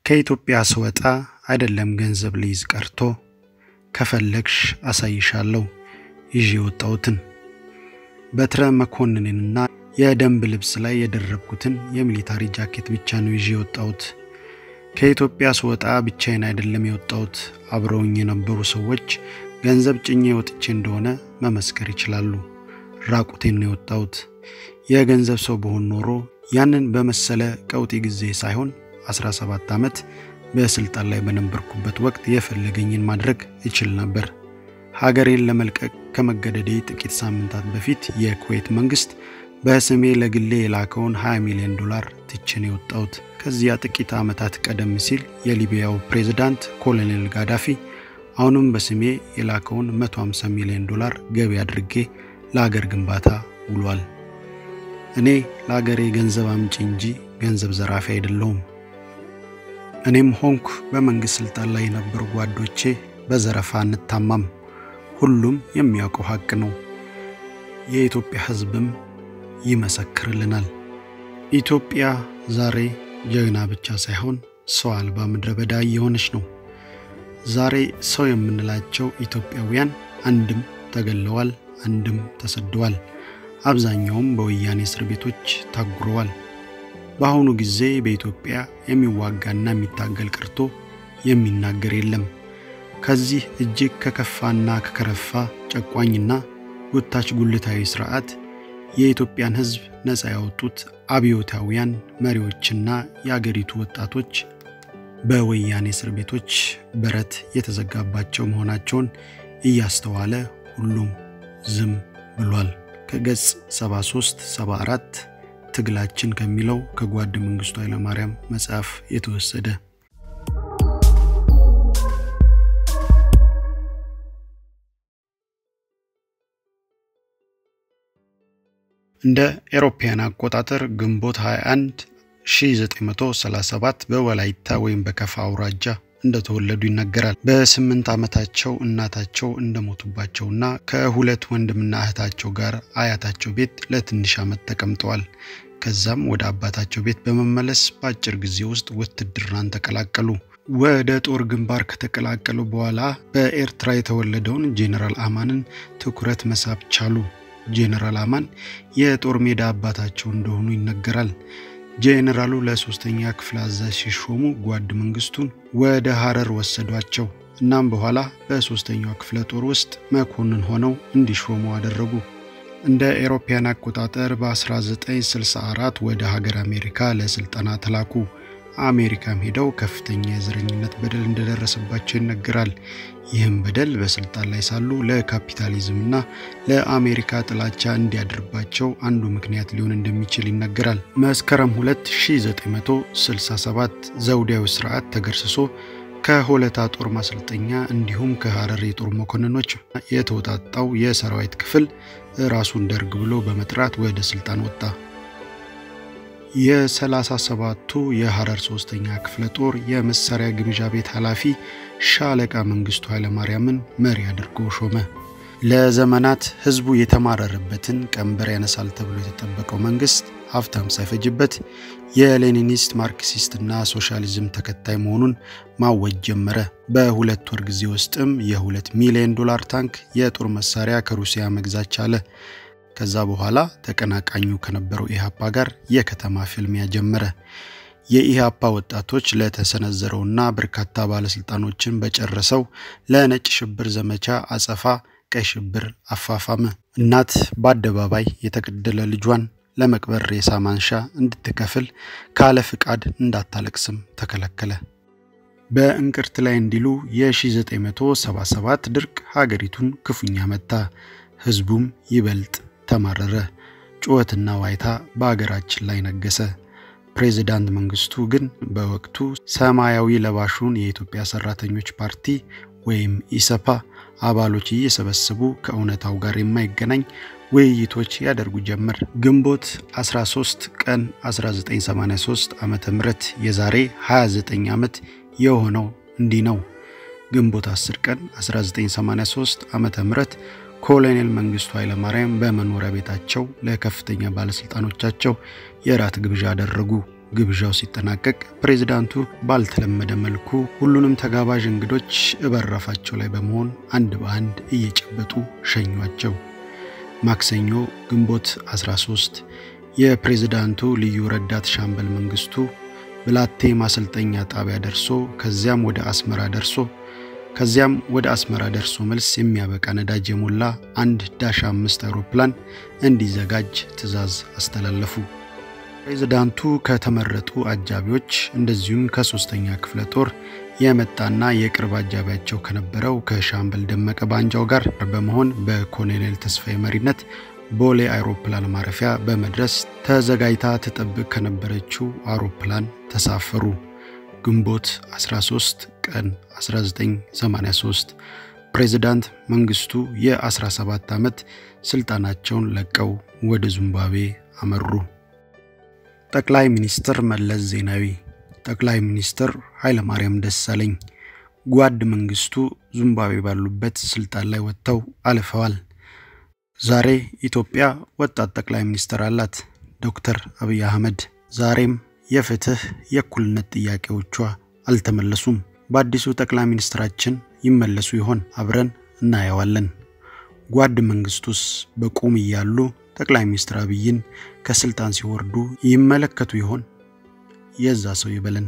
ከኢትዮጵያ ስወጣ አይደለም ገንዘብ ልይዝ ቀርቶ ከፈለግሽ አሳይሻለሁ ይዤ ወጣሁትን በትረ መኮንንንና የደንብ ልብስ ላይ የደረብኩትን የሚሊታሪ ጃኬት ብቻ ነው ይዤ ወጣሁት። ከኢትዮጵያ ስወጣ ብቻዬን አይደለም የወጣሁት፣ አብረውኝ የነበሩ ሰዎች ገንዘብ ጭኜ ወጥቼ እንደሆነ መመስከር ይችላሉ። ራቁቴን ነው የወጣሁት። የገንዘብ ሰው በሆን ኖሮ ያንን በመሰለ ቀውጢ ጊዜ ሳይሆን 17 ዓመት በስልጣን ላይ በነበርኩበት ወቅት የፈለገኝን ማድረግ እችል ነበር። ሀገሬን ለመልቀቅ ከመገደዴ ጥቂት ሳምንታት በፊት የኩዌት መንግስት በስሜ ለግሌ የላከውን $20 ሚሊዮን ትቼን የወጣሁት። ከዚያ ጥቂት ዓመታት ቀደም ሲል የሊቢያው ፕሬዝዳንት ኮሎኔል ጋዳፊ አሁንም በስሜ የላከውን $150 ሚሊዮን ገቢ አድርጌ ለሀገር ግንባታ ውሏል። እኔ ለሀገሬ ገንዘብ አምጪ እንጂ ገንዘብ ዘራፊ አይደለሁም። እኔም ሆንኩ በመንግስት ስልጣን ላይ የነበሩ ጓዶቼ በዘረፋ እንታማም። ሁሉም የሚያውቀው ሀቅ ነው። የኢትዮጵያ ህዝብም ይመሰክርልናል። ኢትዮጵያ ዛሬ ጀግና ብቻ ሳይሆን ሰው አልባ ምድረ በዳ እየሆነች ነው። ዛሬ ሰው የምንላቸው ኢትዮጵያውያን አንድም ተገለዋል፣ አንድም ተሰደዋል። አብዛኛውም በወያኔ እስር ቤቶች ታጉረዋል። በአሁኑ ጊዜ በኢትዮጵያ የሚዋጋና የሚታገል ቀርቶ የሚናገር የለም። ከዚህ እጅግ ከከፋና ከከረፋ ጨቋኝና ጎታች ጉልታዊ ስርዓት የኢትዮጵያን ህዝብ ነፃ ያወጡት አብዮታውያን መሪዎችና የአገሪቱ ወጣቶች በወያኔ እስር ቤቶች በረት የተዘጋባቸው መሆናቸውን እያስተዋለ ሁሉም ዝም ብሏል። ከገጽ 73-74 ትግላችን ከሚለው ከጓድ መንግስቱ ኃይለማርያም መጽሐፍ የተወሰደ። እንደ አውሮፓውያን አቆጣጠር ግንቦት 21 1937 በወላይታ ወይም በከፋ አውራጃ እንደተወለዱ ይነገራል። በ8 ዓመታቸው እናታቸው እንደሞቱባቸውና ከሁለት ወንድምና እህታቸው ጋር አያታቸው ቤት ለትንሽ ዓመት ተቀምጠዋል። ከዛም ወደ አባታቸው ቤት በመመለስ በአጭር ጊዜ ውስጥ ውትድርናን ተቀላቀሉ። ወደ ጦር ግንባር ከተቀላቀሉ በኋላ በኤርትራ የተወለደውን ጄኔራል አማንን ትኩረት መሳብ ቻሉ። ጄኔራል አማን የጦር ሜዳ አባታቸው እንደሆኑ ይነገራል። ጄኔራሉ ለሶስተኛ ክፍለ አዛዥ ሲሾሙ ጓድ መንግስቱን ወደ ሐረር ወሰዷቸው። እናም በኋላ በሶስተኛው ክፍለ ጦር ውስጥ መኮንን ሆነው እንዲሾሙ አደረጉ። እንደ አውሮፓውያን አቆጣጠር በ1964 ወደ ሀገር አሜሪካ ለስልጠና ተላኩ። አሜሪካም ሄደው ከፍተኛ የዘረኝነት በደል እንደደረሰባቸው ይነገራል። ይህም በደል በስልጣን ላይ ሳሉ ለካፒታሊዝምና ለአሜሪካ ጥላቻ እንዲያድርባቸው አንዱ ምክንያት ሊሆን እንደሚችል ይነገራል። መስከረም 1967 ዘውዳዊ ስርዓት ተገርስሶ ከሆለታ ጦር ማሰልጠኛ እንዲሁም ከሐረር የጦር መኮንኖች የተወጣጣው የሰራዊት ክፍል ራሱን ደርግ ብሎ በመጥራት ወደ ስልጣን ወጣ። የ37ቱ የሐረር 3ኛ ክፍለ ጦር የመሳሪያ ግምጃ ቤት ኃላፊ ሻለቃ መንግስቱ ኃይለማርያምን መሪ አድርጎ ሾመ። ለዘመናት ህዝቡ የተማረረበትን ቀንበር ያነሳል ተብሎ የተጠበቀው መንግስት ሀብታም ሳይፈጅበት የሌኒኒስት ማርክሲስትና ሶሻሊዝም ተከታይ መሆኑን ማወጅ ጀመረ። በሁለት ወር ጊዜ ውስጥም የ$2 ሚሊዮን ታንክ የጦር መሳሪያ ከሩሲያ መግዛት ቻለ። ከዛ በኋላ ተቀናቃኙ ከነበረው ኢሃፓ ጋር የከተማ ፍልሚያ ጀመረ። የኢሃፓ ወጣቶች ለተሰነዘረውና በርካታ ባለስልጣኖችን በጨረሰው ለነጭ ሽብር ዘመቻ አጸፋ ቀይ ሽብር አፋፋመ። እናት በአደባባይ የተገደለ ልጇን ለመቅበር ሬሳ ማንሻ እንድትከፍል ካለ ፍቃድ እንዳታለቅስም ተከለከለ። በእንቅርት ላይ እንዲሉ የ1977 ድርቅ ሀገሪቱን ክፉኛ መታ። ህዝቡም ይበልጥ ተማረረ። ጩኸትና ዋይታ በአገራችን ላይ ነገሰ። ፕሬዝዳንት መንግስቱ ግን በወቅቱ ሰማያዊ ለባሹን የኢትዮጵያ ሰራተኞች ፓርቲ ወይም ኢሰፓ አባሎች እየሰበሰቡ ከእውነታው ጋር የማይገናኝ ውይይቶች ያደርጉ ጀመር። ግንቦት 13 ቀን 1983 ዓመተ ምህረት የዛሬ 29 ዓመት የሆነው እንዲህ ነው። ግንቦት 10 ቀን 1983 ዓመተ ምህረት ኮሎኔል መንግስቱ ኃይለማርያም በመኖሪያ ቤታቸው ለከፍተኛ ባለስልጣኖቻቸው የራት ግብዣ አደረጉ። ግብዣው ሲጠናቀቅ ፕሬዝዳንቱ ባልተለመደ መልኩ ሁሉንም ተጋባዥ እንግዶች በራፋቸው ላይ በመሆን አንድ በአንድ እየጨበጡ ሸኟቸው። ማክሰኞ ግንቦት 13 የፕሬዝዳንቱ ልዩ ረዳት ሻምበል መንግስቱ ብላቴ ማሰልጠኛ ጣቢያ ደርሶ ከዚያም ወደ አስመራ ደርሶ መልስ የሚያበቃ ነዳጅ የሞላ አንድ ዳሽ 5 አውሮፕላን እንዲዘጋጅ ትዕዛዝ አስተላለፉ። ፕሬዝዳንቱ ከተመረጡ አጃቢዎች እንደዚሁም ከ3ኛ ክፍለ ጦር የመጣና የቅርብ አጃቢያቸው ከነበረው ከሻምበል ደመቀ ባንጃው ጋር በመሆን በኮሎኔል ተስፋዬ መሪነት ቦሌ አውሮፕላን ማረፊያ በመድረስ ተዘጋጅታ ተጠብቅ ከነበረችው አውሮፕላን ተሳፈሩ። ግንቦት 13 ቀን 1983 ፕሬዝዳንት መንግስቱ የ17 ዓመት ስልጣናቸውን ለቀው ወደ ዚምባብዌ አመሩ። ጠቅላይ ሚኒስትር መለስ ዜናዊ፣ ጠቅላይ ሚኒስትር ኃይለማርያም ደሳለኝ ጓድ መንግስቱ ዚምባብዌ ባሉበት ስልጣን ላይ ወጥተው አልፈዋል። ዛሬ ኢትዮጵያ ወጣት ጠቅላይ ሚኒስትር አላት፣ ዶክተር አብይ አህመድ። ዛሬም የፍትህ የእኩልነት ጥያቄዎቿ አልተመለሱም። በአዲሱ ጠቅላይ ሚኒስትራችን ይመለሱ ይሆን? አብረን እናያዋለን። ጓድ መንግስቱስ በቁም እያሉ ጠቅላይ ሚኒስትር አብይን ከስልጣን ሲወርዱ ይመለከቱ ይሆን? የዛ ሰው ይበለን።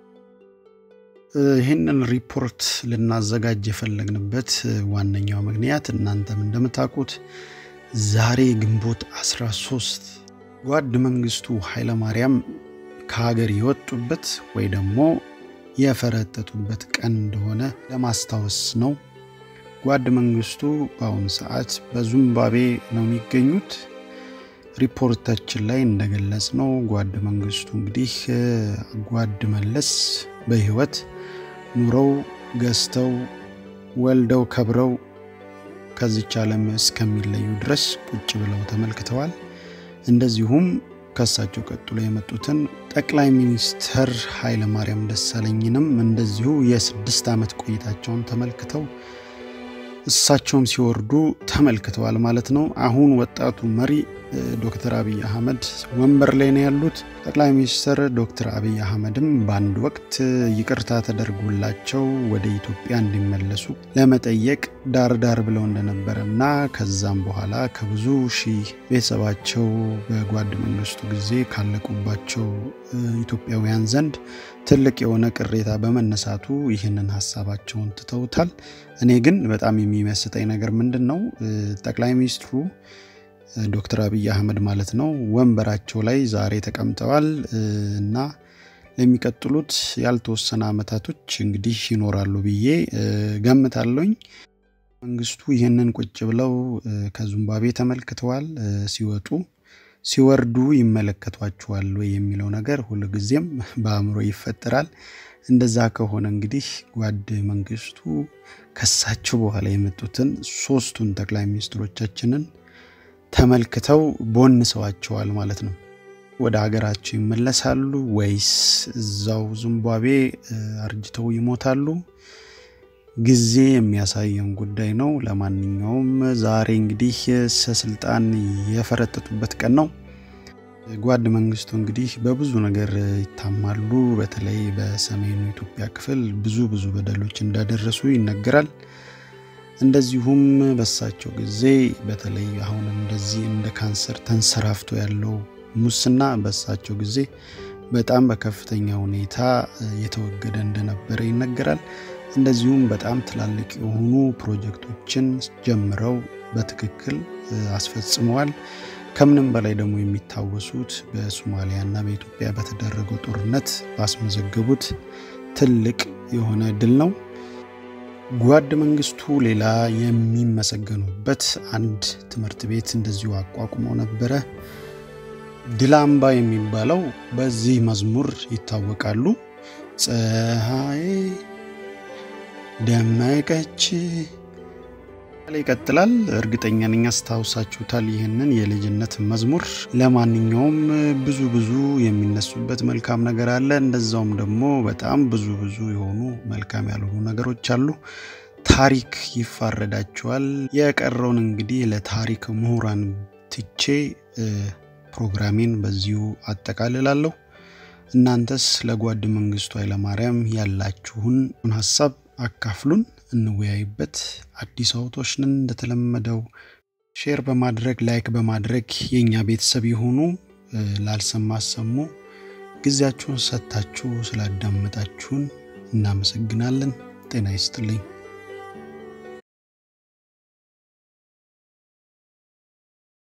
ይሄንን ሪፖርት ልናዘጋጅ የፈለግንበት ዋነኛው ምክንያት እናንተም እንደምታውቁት ዛሬ ግንቦት 13 ጓድ መንግስቱ ኃይለማርያም ከሀገር የወጡበት ወይ ደግሞ የፈረጠጡበት ቀን እንደሆነ ለማስታወስ ነው። ጓድ መንግስቱ በአሁኑ ሰዓት በዚምባብዌ ነው የሚገኙት። ሪፖርታችን ላይ እንደገለጽ ነው ጓድ መንግስቱ እንግዲህ ጓድ መለስ በህይወት ኑረው ገዝተው ወልደው ከብረው ከዚህ ዓለም እስከሚለዩ ድረስ ቁጭ ብለው ተመልክተዋል። እንደዚሁም ከሳቸው ቀጥሎ የመጡትን ጠቅላይ ሚኒስትር ኃይለማርያም ደሳለኝንም እንደዚሁ የ6 ዓመት ቆይታቸውን ተመልክተው እሳቸውም ሲወርዱ ተመልክተዋል ማለት ነው። አሁን ወጣቱ መሪ ዶክተር አብይ አህመድ ወንበር ላይ ነው ያሉት። ጠቅላይ ሚኒስትር ዶክተር አብይ አህመድም በአንድ ወቅት ይቅርታ ተደርጎላቸው ወደ ኢትዮጵያ እንዲመለሱ ለመጠየቅ ዳር ብለው እንደነበረና ከዛም በኋላ ከብዙ ሺህ ቤተሰባቸው በጓድ መንግስቱ ጊዜ ካለቁባቸው ኢትዮጵያውያን ዘንድ ትልቅ የሆነ ቅሬታ በመነሳቱ ይህንን ሐሳባቸውን ትተውታል። እኔ ግን በጣም የሚመስጠኝ ነገር ምንድነው ጠቅላይ ሚኒስትሩ ዶክተር አብይ አህመድ ማለት ነው ወንበራቸው ላይ ዛሬ ተቀምጠዋል እና ለሚቀጥሉት ያልተወሰነ አመታቶች እንግዲህ ይኖራሉ ብዬ ገምታለሁኝ። መንግስቱ ይሄንን ቁጭ ብለው ከዚምባብዌ ተመልክተዋል። ሲወርዱ ይመለከቷቸዋል ወይ የሚለው ነገር ሁሉ ጊዜም በአእምሮ ይፈጠራል። እንደዛ ከሆነ እንግዲህ ጓድ መንግስቱ ከሳቸው በኋላ የመጡትን 3ቱን ጠቅላይ ሚኒስትሮቻችንን ተመልክተው ቦንሰዋቸዋል ማለት ነው። ወደ ሀገራቸው ይመለሳሉ ወይስ እዛው ዚምባብዌ አርጅተው ይሞታሉ? ጊዜ የሚያሳየን ጉዳይ ነው። ለማንኛውም ዛሬ እንግዲህ ስልጣን የፈረጠጡበት ቀን ነው። ጓድ መንግስቱ እንግዲህ በብዙ ነገር ይታማሉ። በተለይ በሰሜኑ ኢትዮጵያ ክፍል ብዙ በደሎች እንዳደረሱ ይነገራል። እንደዚሁም በሳቸው ጊዜ በተለይ አሁን እንደዚህ እንደ ካንሰር ተንሰራፍቶ ያለው ሙስና በሳቸው ጊዜ በጣም በከፍተኛ ሁኔታ የተወገደ እንደነበረ ይነገራል። እንደዚሁም በጣም ትላልቅ የሆኑ ፕሮጀክቶችን ጀምረው በትክክል አስፈጽመዋል። ከምንም በላይ ደግሞ የሚታወሱት በሶማሊያና በኢትዮጵያ በተደረገው ጦርነት ባስመዘገቡት ትልቅ የሆነ ድል ነው። ጓድ መንግስቱ ሌላ የሚመሰገኑበት አንድ ትምህርት ቤት እንደዚሁ አቋቁመው ነበር። ድላምባ የሚባለው በዚህ መዝሙር ይታወቃሉ። ፀሐይ ደመቀች ላይ ይቀጥላል። እርግጠኛ ነኝ አስታውሳችሁታል ይሄንን የልጅነት መዝሙር። ለማንኛውም ብዙ የሚነሱበት መልካም ነገር አለ። እንደዛውም ደግሞ በጣም ብዙ የሆኑ መልካም ያልሆኑ ነገሮች አሉ። ታሪክ ይፋረዳቸዋል። የቀረውን እንግዲህ ለታሪክ ምሁራን ትቼ ፕሮግራሜን በዚሁ አጠቃልላለሁ። እናንተስ ለጓድ መንግስቱ ኃይለማርያም ያላችሁን ሐሳብ አካፍሉን፣ እንወያይበት። አዲስ አውቶች ነን። እንደተለመደው ሼር በማድረግ ላይክ በማድረግ የኛ ቤተሰብ ይሁኑ። ላልሰማ ሰሙ። ጊዜያችሁን ሰጣችሁ ስላዳመጣችሁን እናመሰግናለን። ጤና ይስጥልኝ።